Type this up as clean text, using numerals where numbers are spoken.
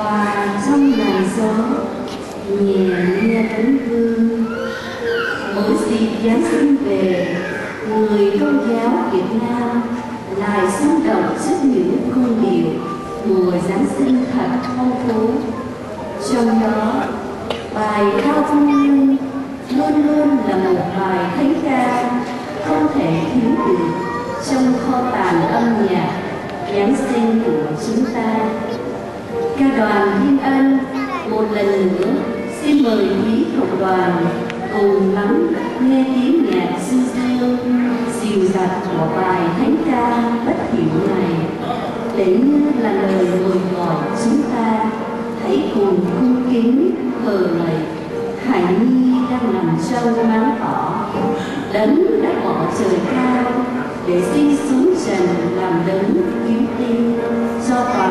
hòa trong làn gió nhẹ nghe tấn hương. Mỗi dịp Giáng sinh về, người Công giáo Việt Nam lại xúc động trước những cung điệu mùa Giáng sinh thật phong phú. Trong đó, bài Cao Cung Len luôn luôn là một bài thánh ca không thể thiếu được trong kho tàng âm nhạc Giáng sinh của chúng ta. Ca đoàn Thiên Ân một lần nữa xin mời quý cộng đoàn cùng lắng nghe tiếng nhạc du dương dịu dặt của bài thánh ca bất hiểu này, để như là lời mời gọi chúng ta hãy cùng cung kính thờ lạy Hải Nhi đang nằm trong máng tỏ, đấng đã bỏ trời cao để sinh xuống trần làm đấng cứu tinh cho toàn